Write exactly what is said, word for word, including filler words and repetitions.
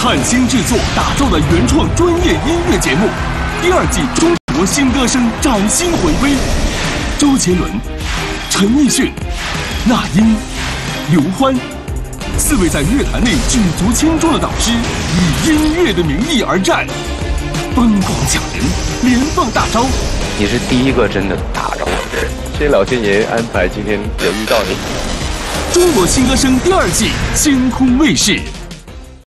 灿星制作打造的原创专业音乐节目，第二季中国新歌声崭新回归。周杰伦、陈奕迅、那英、刘欢，四位在乐坛内举足轻重的导师，以音乐的名义而战，疯狂抢人，连放大招。 你是第一个真的打着我的人， 谢谢老天爷安排今天有遇到你。 中国新歌声第二季星空卫视。